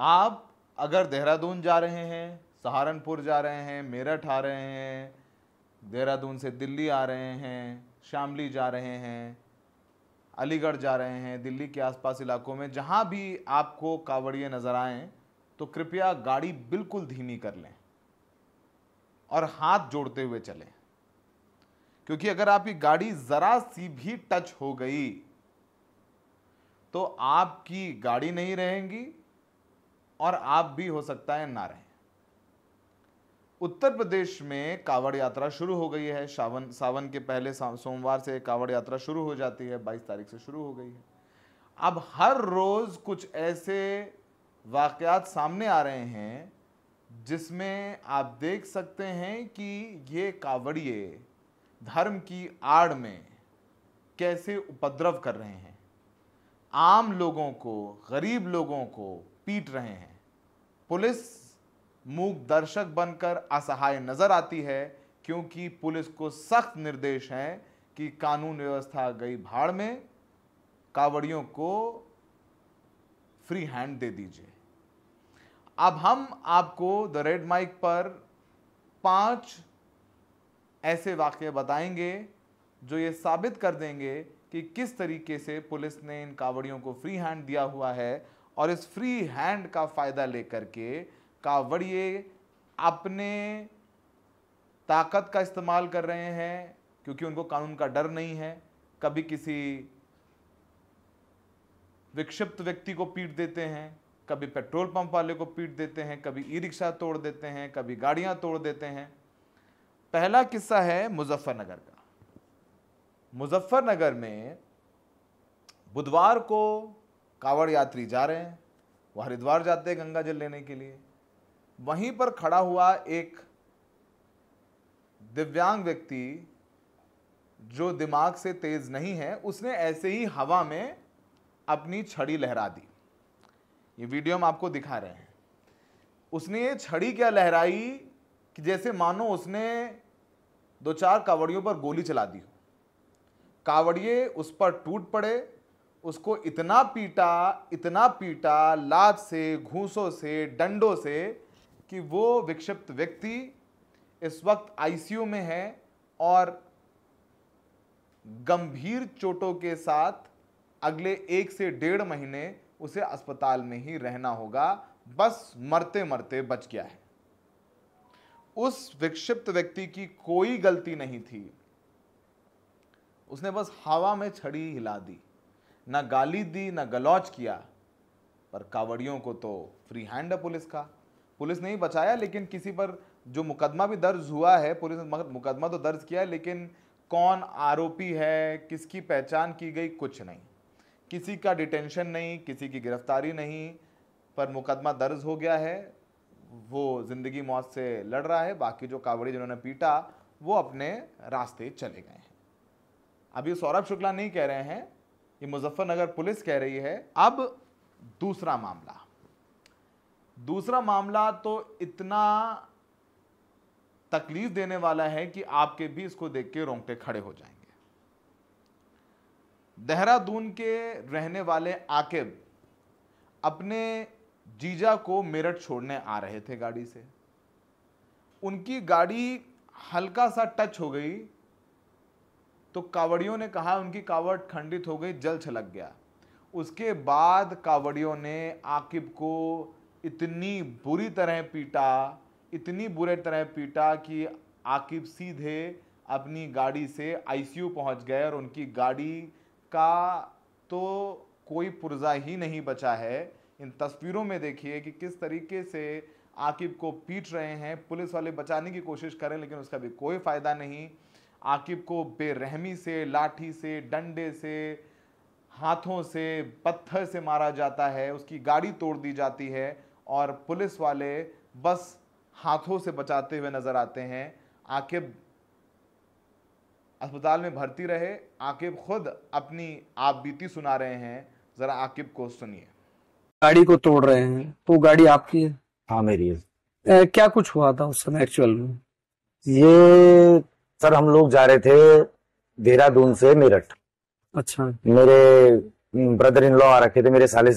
आप अगर देहरादून जा रहे हैं, सहारनपुर जा रहे हैं, मेरठ आ रहे हैं, देहरादून से दिल्ली आ रहे हैं, शामली जा रहे हैं, अलीगढ़ जा रहे हैं, दिल्ली के आसपास इलाकों में जहां भी आपको कावड़िए नजर आएं, तो कृपया गाड़ी बिल्कुल धीमी कर लें और हाथ जोड़ते हुए चलें, क्योंकि अगर आपकी गाड़ी जरा सी भी टच हो गई तो आपकी गाड़ी नहीं रहेगी और आप भी हो सकता है ना रहें। उत्तर प्रदेश में कावड़ यात्रा शुरू हो गई है। सावन के पहले सोमवार से कावड़ यात्रा शुरू हो जाती है, 22 तारीख से शुरू हो गई है। अब हर रोज कुछ ऐसे वाकयात सामने आ रहे हैं जिसमें आप देख सकते हैं कि ये कावड़िए धर्म की आड़ में कैसे उपद्रव कर रहे हैं, आम लोगों को, गरीब लोगों को पीट रहे हैं। पुलिस मूक दर्शक बनकर असहाय नजर आती है, क्योंकि पुलिस को सख्त निर्देश हैं कि कानून व्यवस्था गई भाड़ में, कावड़ियों को फ्री हैंड दे दीजिए। अब हम आपको द रेड माइक पर 5 ऐसे वाकये बताएंगे जो ये साबित कर देंगे कि किस तरीके से पुलिस ने इन कावड़ियों को फ्री हैंड दिया हुआ है, और इस फ्री हैंड का फायदा लेकर के कावड़िए अपने ताकत का इस्तेमाल कर रहे हैं, क्योंकि उनको कानून का डर नहीं है। कभी किसी विक्षिप्त व्यक्ति को पीट देते हैं, कभी पेट्रोल पंप वाले को पीट देते हैं, कभी ई रिक्शा तोड़ देते हैं, कभी गाड़ियां तोड़ देते हैं। पहला किस्सा है मुजफ्फरनगर का। मुजफ्फरनगर में बुधवार को कावड़ यात्री जा रहे हैं, वो हरिद्वार जाते हैं गंगा जल लेने के लिए। वहीं पर खड़ा हुआ एक दिव्यांग व्यक्ति जो दिमाग से तेज नहीं है, उसने ऐसे ही हवा में अपनी छड़ी लहरा दी। ये वीडियो हम आपको दिखा रहे हैं। उसने ये छड़ी क्या लहराई कि जैसे मानो उसने 2-4 कावड़ियों पर गोली चला दी। कावड़िए उस पर टूट पड़े, उसको इतना पीटा लात से, घूंसों से, डंडों से, कि वो विक्षिप्त व्यक्ति इस वक्त आईसीयू में है और गंभीर चोटों के साथ अगले 1 से 1.5 महीने उसे अस्पताल में ही रहना होगा। बस मरते मरते बच गया है। उस विक्षिप्त व्यक्ति की कोई गलती नहीं थी, उसने बस हवा में छड़ी हिला दी, ना गाली दी, ना गलौज किया। पर कावड़ियों को तो फ्री हैंड है पुलिस का। पुलिस नहीं बचाया, लेकिन किसी पर जो मुकदमा भी दर्ज हुआ है, पुलिस ने मुकदमा तो दर्ज किया है, लेकिन कौन आरोपी है, किसकी पहचान की गई, कुछ नहीं। किसी का डिटेंशन नहीं, किसी की गिरफ्तारी नहीं, पर मुकदमा दर्ज हो गया है। वो जिंदगी मौत से लड़ रहा है। बाकी जो कावड़ी जिन्होंने पीटा वो अपने रास्ते चले गए हैं। अब ये सौरभ शुक्ला नहीं कह रहे हैं, ये मुजफ्फरनगर पुलिस कह रही है। अब दूसरा मामला तो इतना तकलीफ देने वाला है कि आपके भी इसको देख के रोंगटे खड़े हो जाएंगे। देहरादून के रहने वाले आकिब अपने जीजा को मेरठ छोड़ने आ रहे थे गाड़ी से। उनकी गाड़ी हल्का सा टच हो गई तो कावड़ियों ने कहा उनकी कावड़ खंडित हो गई, जल छलक गया। उसके बाद कावड़ियों ने आकिब को इतनी बुरी तरह पीटा कि आकिब सीधे अपनी गाड़ी से आईसीयू पहुंच गए और उनकी गाड़ी का तो कोई पुर्जा ही नहीं बचा है। इन तस्वीरों में देखिए कि किस तरीके से आकिब को पीट रहे हैं। पुलिस वाले बचाने की कोशिश करें लेकिन उसका भी कोई फायदा नहीं। आकिब को बेरहमी से, लाठी से, डंडे से, हाथों से, पत्थर से मारा जाता है, उसकी गाड़ी तोड़ दी जाती है और पुलिस वाले बस हाथों से बचाते हुए नजर आते हैं। आकिब अस्पताल में भर्ती रहे। आकिब खुद अपनी आप बीती सुना रहे हैं, जरा आकिब को सुनिए। गाड़ी को तोड़ रहे हैं तो गाड़ी आपकी है? हाँ मेरी है। क्या कुछ हुआ था उस समय एक्चुअल में? ये सर हम लोग जा रहे थे देहरादून से मेरठ। अच्छा। मेरे ब्रदर इन लॉ आ रखे थे, मेरे साले साहब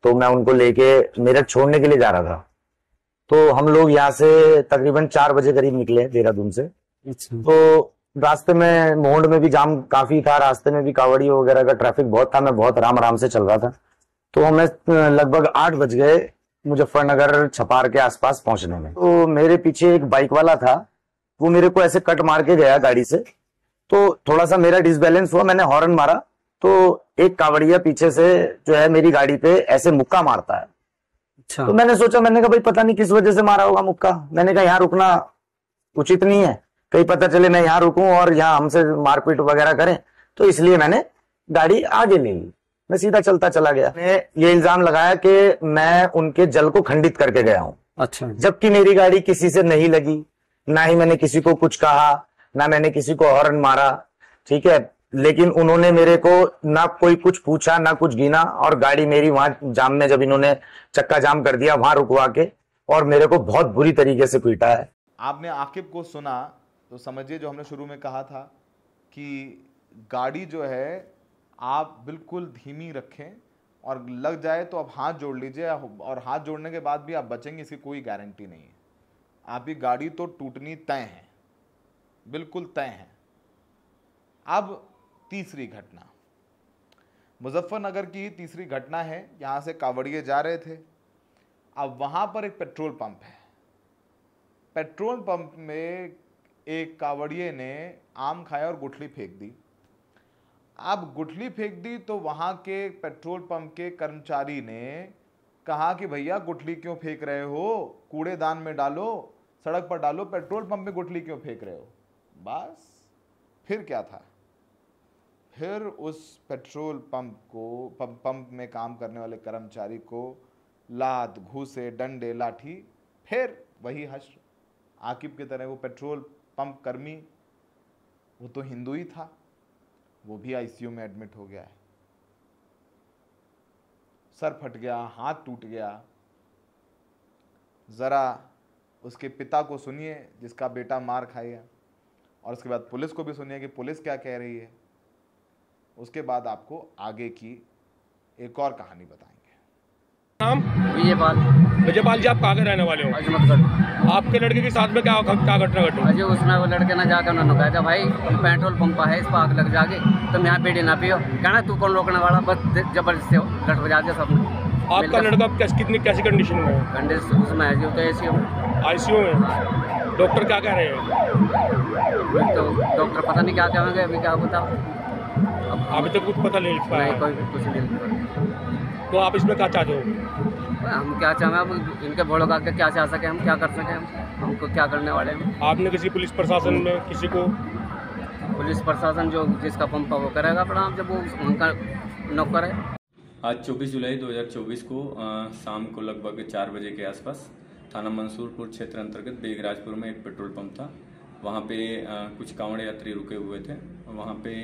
तो मैं उनको लेके मेरठ छोड़ने के लिए जा रहा था। तो हम लोग यहाँ से तकरीबन 4 बजे करीब निकले देहरादून से। अच्छा। तो रास्ते में मोहंड में भी जाम काफी था, रास्ते में भी कावड़ियों वगैरह का ट्रैफिक बहुत था, मैं बहुत आराम आराम से चल रहा था। तो हमें लगभग 8 बज गए मुजफ्फरनगर छपार के आसपास पहुंचने में। तो मेरे पीछे एक बाइक वाला था, वो मेरे को ऐसे कट मार के गया गाड़ी से। तो थोड़ा सा मेरा डिसबैलेंस हुआ, मैंने हॉर्न मारा तो एक कावड़िया पीछे से जो है मेरी गाड़ी पे ऐसे मुक्का मारता है। अच्छा। तो मैंने सोचा, मैंने कहा भाई पता नहीं किस वजह से मारा होगा मुक्का। मैंने कहा यहाँ रुकना उचित नहीं है, कहीं पता चले मैं यहाँ रुकूं और यहाँ हमसे मारपीट वगैरह करें, तो इसलिए मैंने गाड़ी आगे ले ली, मैं सीधा चलता चला गया। मैंने ये इल्जाम लगाया कि मैं उनके जल को खंडित करके गया हूं। अच्छा। जबकि मेरी गाड़ी किसी से नहीं लगी, ना ही मैंने किसी को कुछ कहा, ना मैंने किसी को हॉर्न मारा, ठीक है। लेकिन उन्होंने मेरे को ना कोई कुछ पूछा, ना कुछ गिना, और गाड़ी मेरी वहां जाम में जब इन्होंने चक्का जाम कर दिया वहां रुकवा के, और मेरे को बहुत बुरी तरीके से पीटा है। आपने आकिब को सुना तो समझिए जो हमने शुरू में कहा था कि गाड़ी जो है आप बिल्कुल धीमी रखें, और लग जाए तो आप हाथ जोड़ लीजिए, और हाथ जोड़ने के बाद भी आप बचेंगे इसकी कोई गारंटी नहीं है। आपकी गाड़ी तो टूटनी तय है, बिल्कुल तय है। अब तीसरी घटना मुजफ्फरनगर की तीसरी घटना है। यहाँ से कावड़िए जा रहे थे, अब वहाँ पर एक पेट्रोल पंप है। पेट्रोल पंप में एक कावड़िए ने आम खाया और गुठली फेंक दी। अब गुठली फेंक दी तो वहाँ के पेट्रोल पंप के कर्मचारी ने कहा कि भैया गुठली क्यों फेंक रहे हो, कूड़ेदान में डालो, सड़क पर डालो, पेट्रोल पंप में गुठली क्यों फेंक रहे हो। बस फिर क्या था, फिर उस पेट्रोल पंप को पंप में काम करने वाले कर्मचारी को लात, घूसे, डंडे, लाठी, फिर वही हश्र। आकिब की तरह वो पेट्रोल पंप कर्मी, वो तो हिंदू ही था, वो भी आईसीयू में एडमिट हो गया है। सर फट गया, हाथ टूट गया। जरा उसके पिता को सुनिए जिसका बेटा मार खाया, और उसके बाद पुलिस को भी सुनिए कि पुलिस क्या कह रही है। उसके बाद आपको आगे की एक और कहानी बताएंगे। नाम? विजयपाल। विजयपाल जी, आप कहाँ के रहने वाले हो? अजमतगढ़। आपके लड़के के साथ में क्या घटना घटी? अजय उसने वो लड़के ना जाकर उन्होंने कहा था भाई पेट्रोल पंप है, इस पर आग लग जाके तुम यहाँ बीड़ी ना पियो। कहना तू कौन रोकने वाला, बस जबरदस्ती लट बजा दिया सबने। आपका लड़का कैसी कंडीशन में है? कंडीशन उसमें है, तो आईसीयू में। आईसीयू में? डॉक्टर क्या कह रहे हैं? तो डॉक्टर पता नहीं क्या कहेंगे, अभी क्या बताओ, अभी तक कुछ पता नहीं लिख पाया? कोई कुछ नहीं लिख पाया। तो आप इसमें क्या चाहते हो? हम क्या चाहें, अब इनके भोलों का क्या चाह सके, हम क्या कर सके, हमको क्या करने वाले हैं। आपने किसी पुलिस प्रशासन में किसी को? पुलिस प्रशासन जो जिसका पंप है वो करेगा अपना, जब वो उनका नौकर है। आज 24 जुलाई 2024 को शाम को लगभग 4 बजे के आसपास थाना मंसूरपुर क्षेत्र अंतर्गत बेगराजपुर में एक पेट्रोल पंप था। वहाँ पे कुछ कांवड़ यात्री रुके हुए थे। वहाँ पे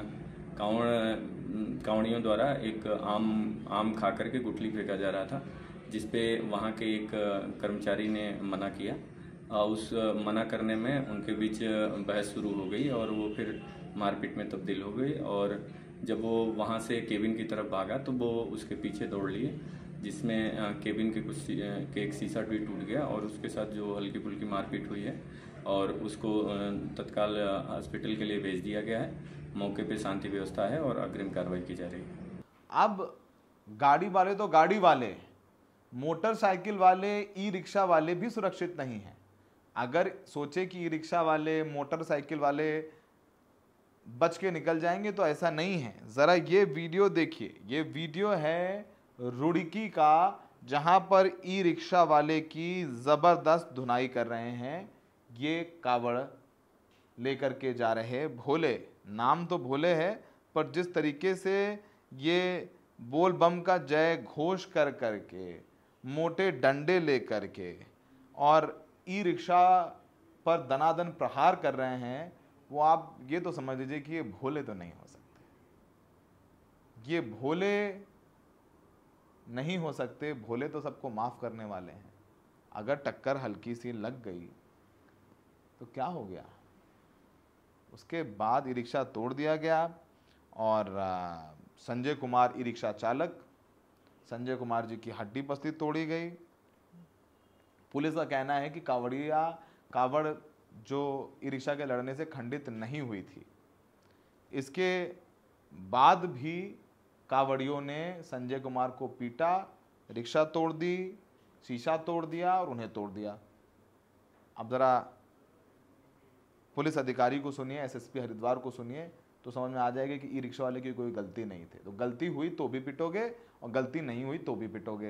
कांवड़ियों द्वारा एक आम खा करके गुठली फेंका जा रहा था, जिसपे वहाँ के एक कर्मचारी ने मना किया। उस मना करने में उनके बीच बहस शुरू हो गई और वो फिर मारपीट में तब्दील हो गई। और जब वो वहाँ से केबिन की तरफ भागा तो वो उसके पीछे दौड़ लिए, जिसमें केबिन के एक शीशा भी टूट गया और उसके साथ जो हल्की फुल्की मारपीट हुई है और उसको तत्काल हॉस्पिटल के लिए भेज दिया गया है। मौके पे शांति व्यवस्था है और अग्रिम कार्रवाई की जा रही है। अब गाड़ी वाले तो गाड़ी वाले, मोटरसाइकिल वाले, ई रिक्शा वाले भी सुरक्षित नहीं हैं। अगर सोचे कि ई रिक्शा वाले, मोटरसाइकिल वाले बच के निकल जाएंगे तो ऐसा नहीं है। ज़रा ये वीडियो देखिए, ये वीडियो है रुड़की का, जहां पर ई रिक्शा वाले की ज़बरदस्त धुनाई कर रहे हैं। ये कावड़ लेकर के जा रहे भोले, नाम तो भोले है, पर जिस तरीके से ये बोल बम का जय घोष कर करके, मोटे डंडे ले करके और ई रिक्शा पर दनादन प्रहार कर रहे हैं, वो आप ये तो समझ लीजिए कि ये भोले तो नहीं हो सकते। ये भोले नहीं हो सकते। भोले तो सबको माफ़ करने वाले हैं। अगर टक्कर हल्की सी लग गई तो क्या हो गया, उसके बाद ई रिक्शा तोड़ दिया गया और संजय कुमार ई रिक्शा चालक संजय कुमार जी की हड्डी पसली तोड़ी गई। पुलिस का कहना है कि कावड़ जो ई रिक्शा के लड़ने से खंडित नहीं हुई थी। इसके बाद भी कावड़ियों ने संजय कुमार को पीटा, रिक्शा तोड़ दी, शीशा तोड़ दिया और उन्हें तोड़ दिया। अब ज़रा पुलिस अधिकारी को सुनिए, एसएसपी हरिद्वार को सुनिए, तो समझ में आ जाएगा कि ई रिक्शा वाले की कोई गलती नहीं थी। तो गलती हुई तो भी पिटोगे और गलती नहीं हुई तो भी पिटोगे।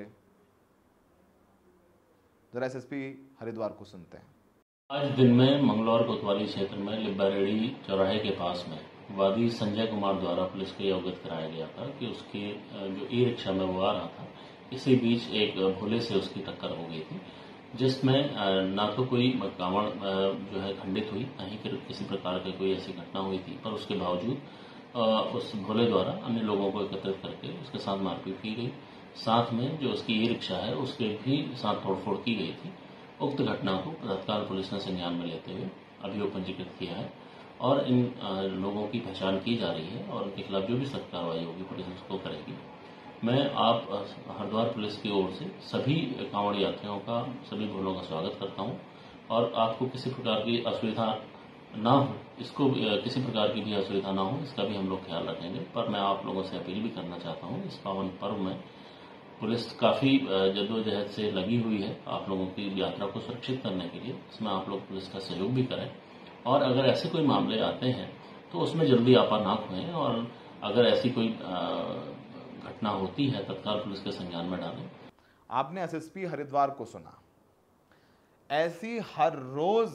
जरा एसएसपी हरिद्वार को सुनते हैं। आज दिन में मंगलौर कोतवाली क्षेत्र में लिब्बारेडी चौराहे के पास में वादी संजय कुमार द्वारा पुलिस को अवगत कराया गया था कि उसके जो ई रिक्शा में वो आ रहा था, इसी बीच एक भोले से उसकी टक्कर हो गई थी, जिसमें ना तो कोई कावड़ जो है खंडित हुई, ना ही किसी प्रकार की कोई ऐसी घटना हुई थी। पर उसके बावजूद उस भोले द्वारा अन्य लोगों को एकत्रित करके उसके साथ मारपीट की गई। साथ में जो उसकी ई रिक्शा है उसके भी साथ तोड़फोड़ की गई थी। उक्त घटना को तत्काल पुलिस ने संज्ञान में लेते हुए अभियोग पंजीकृत किया है और इन लोगों की पहचान की जा रही है और उनके खिलाफ जो भी सख्त कार्रवाई होगी पुलिस उसको करेगी। मैं आप हरिद्वार पुलिस की ओर से सभी कांवड़ यात्रियों का, सभी भोलों का स्वागत करता हूं और आपको किसी प्रकार की असुविधा ना हो, इसको किसी प्रकार की भी असुविधा ना हो, इसका भी हम लोग ख्याल रखेंगे। पर मैं आप लोगों से अपील भी करना चाहता हूं, इस पावन पर्व में पुलिस काफ़ी जद्दोजहद से लगी हुई है आप लोगों की यात्रा को सुरक्षित करने के लिए। इसमें आप लोग पुलिस का सहयोग भी करें और अगर ऐसे कोई मामले आते हैं तो उसमें जल्दी आपा ना खोएं और अगर ऐसी कोई घटना होती है तत्काल पुलिस के संज्ञान में डालें। आपने एसएसपी हरिद्वार को सुना। ऐसी हर रोज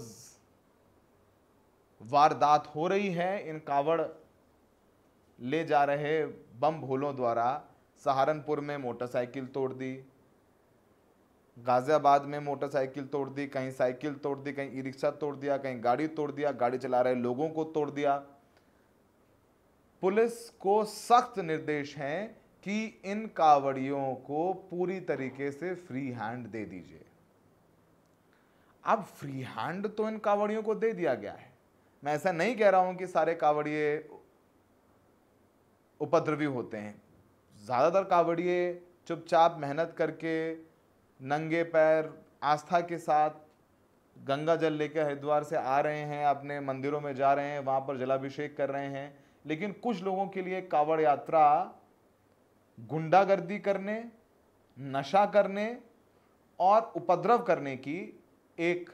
वारदात हो रही है इन कावड़ ले जा रहे बम भोलों द्वारा। सहारनपुर में मोटरसाइकिल तोड़ दी, गाजियाबाद में मोटरसाइकिल तोड़ दी, कहीं साइकिल तोड़ दी, कहीं ई रिक्शा तोड़ दिया, कहीं गाड़ी तोड़ दिया, गाड़ी चला रहे लोगों को तोड़ दिया। पुलिस को सख्त निर्देश हैं कि इन कावड़ियों को पूरी तरीके से फ्री हैंड दे दीजिए। अब फ्री हैंड तो इन कावड़ियों को दे दिया गया है। मैं ऐसा नहीं कह रहा हूं कि सारे कावड़िए उपद्रवी होते हैं। ज़्यादातर कावड़िए चुपचाप मेहनत करके नंगे पैर आस्था के साथ गंगा जल लेकर हरिद्वार से आ रहे हैं, अपने मंदिरों में जा रहे हैं, वहाँ पर जलाभिषेक कर रहे हैं। लेकिन कुछ लोगों के लिए कावड़ यात्रा गुंडागर्दी करने, नशा करने और उपद्रव करने की एक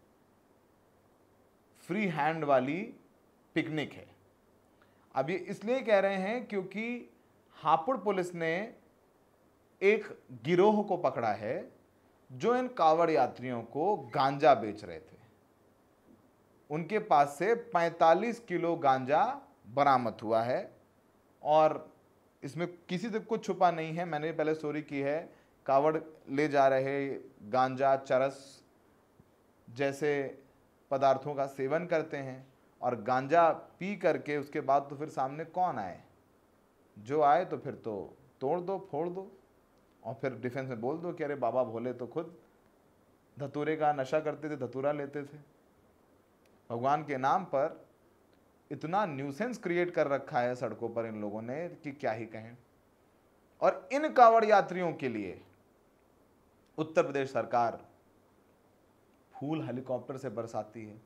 फ्री हैंड वाली पिकनिक है। अब ये इसलिए कह रहे हैं क्योंकि हापुड़ पुलिस ने एक गिरोह को पकड़ा है जो इन कावड़ यात्रियों को गांजा बेच रहे थे। उनके पास से 45 किलो गांजा बरामद हुआ है और इसमें किसी से कुछ छुपा नहीं है। मैंने पहले स्टोरी की है, कावड़ ले जा रहे गांजा, चरस जैसे पदार्थों का सेवन करते हैं और गांजा पी करके उसके बाद तो फिर सामने कौन आए, जो आए तो फिर तो तोड़ दो, फोड़ दो और फिर डिफेंस में बोल दो कि अरे बाबा भोले तो खुद धतूरे का नशा करते थे, धतूरा लेते थे। भगवान के नाम पर इतना न्यूसेंस क्रिएट कर रखा है सड़कों पर इन लोगों ने कि क्या ही कहें। और इन कावड़ यात्रियों के लिए उत्तर प्रदेश सरकार फूल हेलीकॉप्टर से बरसाती है,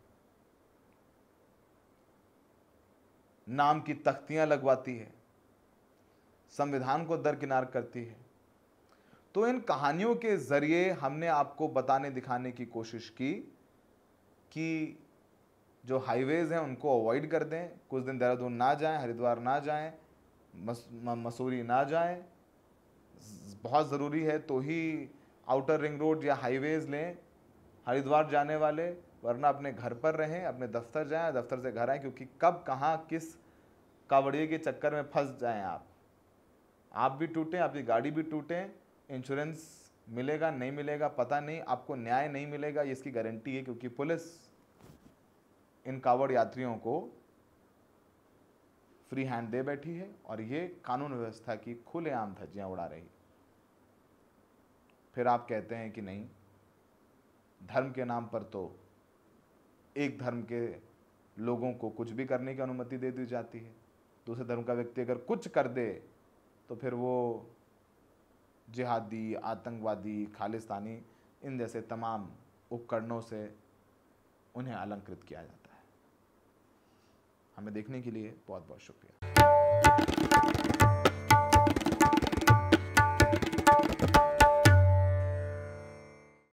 नाम की तख्तियां लगवाती है, संविधान को दरकिनार करती है। तो इन कहानियों के जरिए हमने आपको बताने दिखाने की कोशिश की कि जो हाईवेज हैं उनको अवॉइड कर दें, कुछ दिन देहरादून ना जाएं, हरिद्वार ना जाएं, मसूरी ना जाएं। बहुत ज़रूरी है तो ही आउटर रिंग रोड या हाईवेज लें हरिद्वार जाने वाले, वरना अपने घर पर रहें, अपने दफ्तर जाएं, दफ्तर से घर आएं, क्योंकि कब कहाँ किस कावड़िए के चक्कर में फंस जाएं आप भी टूटें, आपकी गाड़ी भी टूटें, इंश्योरेंस मिलेगा नहीं मिलेगा पता नहीं, आपको न्याय नहीं मिलेगा, ये इसकी गारंटी है। क्योंकि पुलिस इन कावड़ यात्रियों को फ्री हैंड दे बैठी है और ये कानून व्यवस्था की खुलेआम धज्जियां उड़ा रही। फिर आप कहते हैं कि नहीं, धर्म के नाम पर तो एक धर्म के लोगों को कुछ भी करने की अनुमति दे दी जाती है, दूसरे धर्म का व्यक्ति अगर कुछ कर दे तो फिर वो जिहादी, आतंकवादी, खालिस्तानी, इन जैसे तमाम उपकरणों से उन्हें अलंकृत किया जाता है। हमें देखने के लिए बहुत बहुत शुक्रिया।